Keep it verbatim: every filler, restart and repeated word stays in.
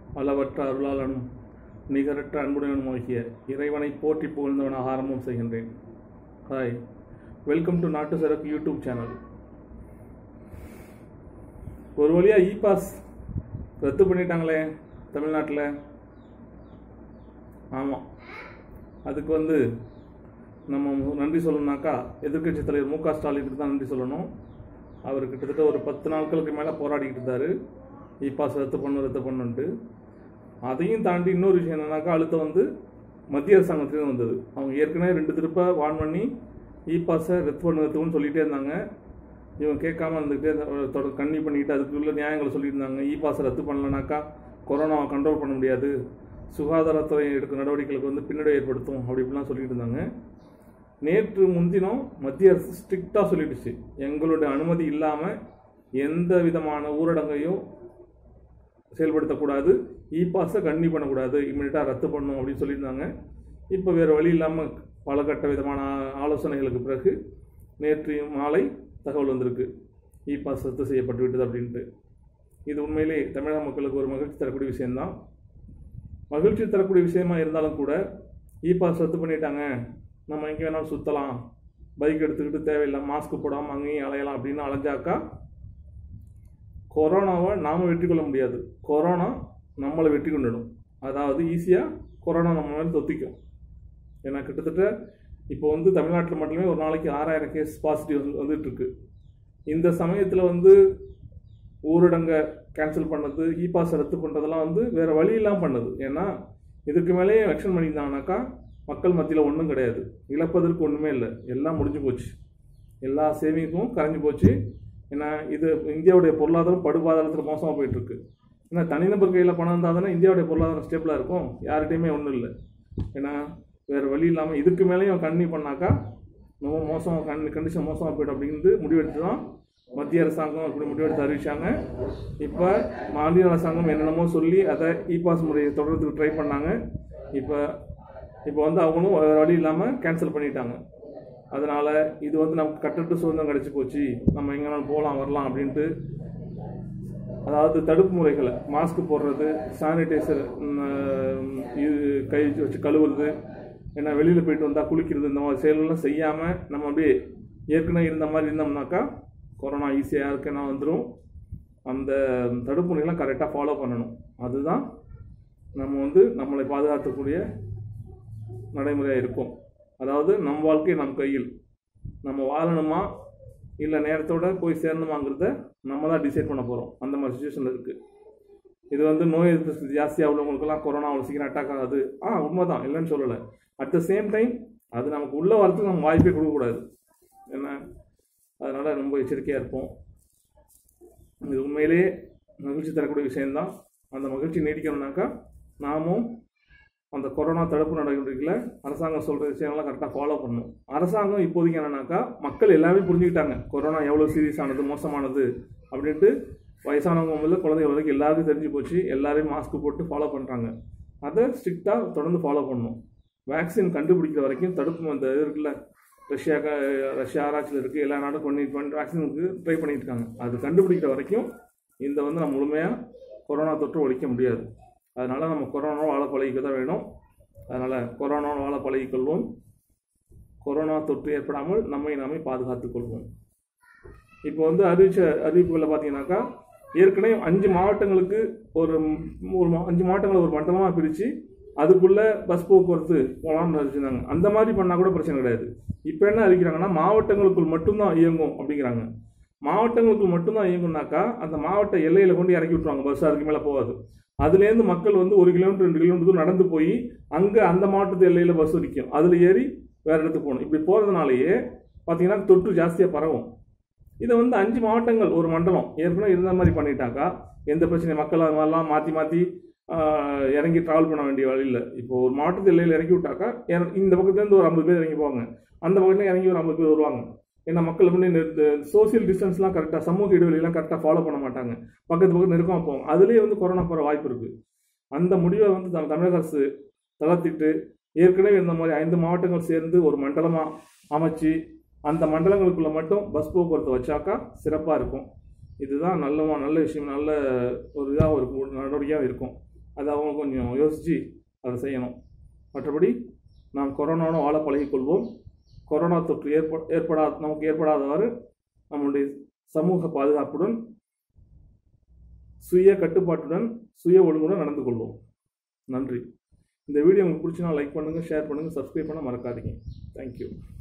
அளவற்ற அருளாளனும் நிகரற்ற அன்புடனுமாகிய இறைவனை போற்றி புகழ்ந்தவனாக ஆரம்பம் செய்கின்றேன். ஹாய், வெல்கம் டு நாட்டு சரக்கு யூடியூப் சேனல். ஒரு வழியாக இ பாஸ் ரத்து பண்ணிட்டாங்களே தமிழ்நாட்டில். ஆமாம், அதுக்கு வந்து நம்ம நன்றி சொல்லணும்னாக்கா எதிர்க்கட்சி தலைவர் மு க ஸ்டாலினுக்கு தான் நன்றி சொல்லணும். அவர் கிட்டத்தட்ட ஒரு பத்து நாட்களுக்கு மேலே போராடிக்கிட்டு இருந்தார், இ பாஸ் ரத்து பண்ணு ரத்து பண்ணுன்ட்டு. அதையும் தாண்டி இன்னொரு விஷயம் என்னன்னாக்கா, அழுத்தம் வந்து மத்திய அரசாங்கத்துலேருந்து வந்தது. அவங்க ஏற்கனவே ரெண்டு திருப்ப வான் பண்ணி இ பாஸை ரத்து பண்ணு ரத்துன்னு சொல்லிகிட்டே இருந்தாங்க. இவங்க கேட்காம இருந்துகிட்டே தொடர் கண்ணி பண்ணிக்கிட்டு அதுக்குள்ள நியாயங்களை சொல்லியிருந்தாங்க. இ பாஸை ரத்து பண்ணலனாக்கா கொரோனாவை கண்ட்ரோல் பண்ண முடியாது, சுகாதாரத்துறை எடுக்கும் நடவடிக்கைகளுக்கு வந்து பின்னடை ஏற்படுத்தும், அப்படி இப்படிலாம் சொல்லிட்டு இருந்தாங்க. நேற்று முன்தினம் மத்திய அரசு ஸ்ட்ரிக்டாக சொல்லிடுச்சு, எங்களுடைய அனுமதி இல்லாமல் எந்த விதமான ஊரடங்கையும் செயல்படுத்தக்கூடாது, இ பாஸை கண்ணி பண்ணக்கூடாது, இம்மிடியட்டாக ரத்து பண்ணணும் அப்படின்னு சொல்லியிருந்தாங்க. இப்போ வேறு வழி இல்லாமல் பல கட்ட விதமான ஆலோசனைகளுக்கு பிறகு நேற்று மாலை தகவல் வந்திருக்கு, இ பாஸ் ரத்து செய்யப்பட்டு விட்டது அப்படின்ட்டு. இது உண்மையிலே தமிழக மக்களுக்கு ஒரு மகிழ்ச்சி தரக்கூடிய விஷயந்தான். மகிழ்ச்சி தரக்கூடிய விஷயமா இருந்தாலும் கூட இ பாஸ் ரத்து பண்ணிட்டாங்க, நம்ம எங்கே வேணாலும் சுற்றலாம், பைக் எடுத்துக்கிட்டு தேவையில்லை மாஸ்க் போடாமல் அங்கேயும் அலையலாம் அப்படின்னு அலைஞ்சாக்கா கொரோனாவை நாம் வெற்றி கொள்ள முடியாது, கொரோனா நம்மளை வெற்றி கொண்டுடும். அதாவது ஈஸியாக கொரோனா நம்ம மேலே தொத்திக்கும். ஏன்னா கிட்டத்தட்ட இப்போ வந்து தமிழ்நாட்டில் மட்டுமே ஒரு நாளைக்கு ஆறாயிரம் கேஸ் பாசிட்டிவ் வந்துட்டுருக்கு. இந்த சமயத்தில் வந்து ஊரடங்கை கேன்சல் பண்ணது, இ பாஸ் ரத்து பண்ணுறதெல்லாம் வந்து வேறு வழியெல்லாம் பண்ணுது. ஏன்னா இதுக்கு மேலேயே ஆக்ஷன் பண்ணியிருந்தாங்கனாக்கா மக்கள் மத்தியில் ஒன்றும் கிடையாது, இழப்பதற்கு ஒன்றுமே இல்லை, எல்லாம் முடிஞ்சு போச்சு, எல்லா சேவிங்ஸும் கரைஞ்சி போச்சு. ஏன்னா இது இந்தியாவுடைய பொருளாதாரம் படுபாதாரத்தில் மோசமாக போயிட்டுருக்கு. ஏன்னா தனிநபர் கையில் பணம் இருந்தால் தானே இந்தியாவுடைய பொருளாதாரம் ஸ்டேபிளாக இருக்கும், யார்கிட்டையுமே ஒன்றும் இல்லை. ஏன்னா வேறு வழி இல்லாமல் இதுக்கு மேலேயும் கண்ணி பண்ணாக்கா ரொம்ப மோசமாக கண் கண்டிஷன் மோசமாக போய்டும் அப்படின்ட்டு முடிவெடுத்து தான் மத்திய அரசாங்கம் அப்படி முடிவெடுத்து அறிவிச்சாங்க. இப்போ மாநில அரசாங்கம் என்னென்னமோ சொல்லி அதை இ பாஸ் முறையை தொடர்றதுக்கு ட்ரை பண்ணாங்க. இப்போ இப்போ வந்து அவங்களும் வேறு வழி இல்லாமல் கேன்சல் பண்ணிட்டாங்க. அதனால் இது வந்து நமக்கு கட்டற்ற சுதந்திரம் கிடச்சி போச்சு, நம்ம எங்கேனாலும் போகலாம் வரலாம் அப்படின்ட்டு. அதாவது தடுப்பு முறைகளை மாஸ்க் போடுறது, சானிடைசர் இது கை வச்சு கழுவுறது, ஏன்னா வெளியில் போயிட்டு வந்தால் குளிக்கிறது, இந்த மாதிரி செயல்கள்லாம் செய்யாமல் நம்ம அப்படியே ஏற்கனவே இருந்த மாதிரி இருந்தோம்னாக்கா கொரோனா ஈஸியாக யாருக்குன்னா வந்துடும். அந்த தடுப்பு முறைகள்லாம் கரெக்டாக ஃபாலோ பண்ணணும். அதுதான் நம்ம வந்து நம்மளை பாதுகாக்கக்கூடிய நடைமுறையாக இருக்கும். அதாவது நம் வாழ்க்கை நம் கையில், நம்ம வாழணுமா இல்லை நேரத்தோடு போய் சேரணுமாங்கிறத நம்ம தான் டிசைட் பண்ண போகிறோம். அந்த மாதிரி சுச்சுவேஷனில் இருக்குது. இது வந்து நோய் எதிர்ப்பு சக்தி ஜாஸ்தியாக உள்ளவங்களுக்கெல்லாம் கொரோனா அவ்வளோ சீக்கிரம் அட்டாக் ஆகாது. ஆ உண்மை தான், இல்லைன்னு சொல்லலை. அட் த சேம் டைம் அது நமக்கு உள்ளே வரத்துக்கு நம்ம வாய்ப்பே கொடுக்கக்கூடாது. ஏன்னா அதனால் ரொம்ப எச்சரிக்கையாக இருப்போம். இது உண்மையிலே மகிழ்ச்சி தரக்கூடிய விஷயந்தான். அந்த மகிழ்ச்சி நீடிக்கணும்னாக்கா நாமும் அந்த கொரோனா தடுப்பு நடவடிக்கைகளை அரசாங்கம் சொல்கிற விஷயங்கள்லாம் கரெக்டாக ஃபாலோ பண்ணணும். அரசாங்கம் இப்போதைக்கு என்னன்னாக்கா மக்கள் எல்லாமே புரிஞ்சுக்கிட்டாங்க கொரோனா எவ்வளோ சீரியஸானது மோசமானது அப்படின்ட்டு. வயசானவங்க முதல்ல குழந்தைங்க வரைக்கும் எல்லாருக்கும் தெரிஞ்சு போச்சு, எல்லாரையும் மாஸ்க் போட்டு ஃபாலோ பண்ணுறாங்க. அதை ஸ்ட்ரிக்டாக தொடர்ந்து ஃபாலோ பண்ணணும். வேக்சின் கண்டுபிடிக்கிற வரைக்கும் தடுப்பு அந்த இது இருக்குல்ல, ரஷ்யா ரஷ்யா ஆராய்ச்சியில் இருக்குது, எல்லா நாடும் பண்ணி பண்ணி வேக்சினுக்கு ட்ரை பண்ணிட்டு இருக்காங்க. அது கண்டுபிடிக்கிற வரைக்கும் இந்த வந்து நம்ம முழுமையாக கொரோனா தொற்று ஒழிக்க முடியாது. அதனால் நம்ம கொரோனாவை வாழ பழகிக்க தான் வேணும். அதனால் கொரோனாவை வாழ பழகிக்கொள்வோம். கொரோனா தொற்று ஏற்படாமல் நம்மை நாமே பாதுகாத்துக் கொள்வோம். இப்போ வந்து அறிவிச்ச அறிவிப்புகளில் பார்த்தீங்கன்னாக்கா ஏற்கனவே அஞ்சு மாவட்டங்களுக்கு ஒரு ஒரு அஞ்சு மாவட்டங்களை ஒரு மண்டலமாக பிரித்து அதுக்குள்ளே பஸ் போக்குவரத்து போகலாம்னு அறிவிச்சிருந்தாங்க. அந்த மாதிரி பண்ணால் கூட பிரச்சனை கிடையாது. இப்போ என்ன அறிவிக்கிறாங்கன்னா மாவட்டங்களுக்குள் மட்டும்தான் இயங்கும் அப்படிங்கிறாங்க. மாவட்டங்களுக்குள் மட்டும்தான் இயங்குனாக்கா அந்த மாவட்ட எல்லையில் கொண்டு இறக்கி விட்டுருவாங்க, பஸ் அதுக்கு மேலே போகாது. அதுலேருந்து மக்கள் வந்து ஒரு கிலோமீட்டர் ரெண்டு கிலோமீட்டர் நடந்து போய் அங்கே அந்த மாவட்டத்து எல்லையில் பஸ் நிற்கும், அதில் ஏறி வேறு இடத்துக்கு போகணும். இப்படி போகிறதுனாலேயே பார்த்தீங்கன்னா தொற்று ஜாஸ்தியாக பரவும். இதை வந்து அஞ்சு மாவட்டங்கள் ஒரு மண்டலம் ஏற்கனவே இருந்த மாதிரி பண்ணிட்டாக்கா எந்த பிரச்சனையும் மக்கள் அது மாதிரிலாம் மாற்றி மாற்றி இறங்கி ட்ராவல் பண்ண வேண்டிய வழி இல்லை. இப்போ ஒரு மாவட்டத்து எல்லையில் இறக்கி விட்டாக்கா இந்த பக்கத்துலேருந்து ஒரு ஐம்பது பேர் இறங்கி போவாங்க, அந்த பக்கத்துலேயும் இறங்கி ஒரு ஐம்பது பேர் வருவாங்க. ஏன்னா மக்கள் வந்து சோசியல் டிஸ்டன்ஸ்லாம் கரெக்டாக, சமூக இடைவெளியெல்லாம் கரெக்டாக ஃபாலோ பண்ண மாட்டாங்க, பக்கத்து பக்கத்து நெருக்கமாக போவாங்க. அதுலேயே வந்து கொரோனா போகிற வாய்ப்பு இருக்குது. அந்த முடிவை வந்து நம்ம தமிழக அரசு தளர்த்திட்டு ஏற்கனவே இந்த மாதிரி ஐந்து மாவட்டங்கள் சேர்ந்து ஒரு மண்டலமாக அமைச்சு அந்த மண்டலங்களுக்குள்ளே மட்டும் பஸ் போக்குவரத்து வச்சாக்கா சிறப்பாக இருக்கும். இதுதான் நல்ல நல்ல விஷயம், நல்ல ஒரு இதாக ஒரு நடவடிக்கையாக இருக்கும். அதை அவங்க கொஞ்சம் யோசித்து அதை செய்யணும். மற்றபடி நாம் கொரோனாவோட வாழ பழகிக்கொள்வோம். கொரோனா தொற்று ஏற்ப ஏற்படா நமக்கு ஏற்படாதவாறு நம்முடைய சமூக பாதுகாப்புடன், சுய கட்டுப்பாட்டுடன், சுய ஒழுங்குடன் நடந்து கொள்வோம். நன்றி. இந்த வீடியோ உங்களுக்கு பிடிச்சினா லைக் பண்ணுங்கள், ஷேர் பண்ணுங்கள், சப்ஸ்கிரைப் பண்ண மறக்காதீங்க. தேங்க்யூ.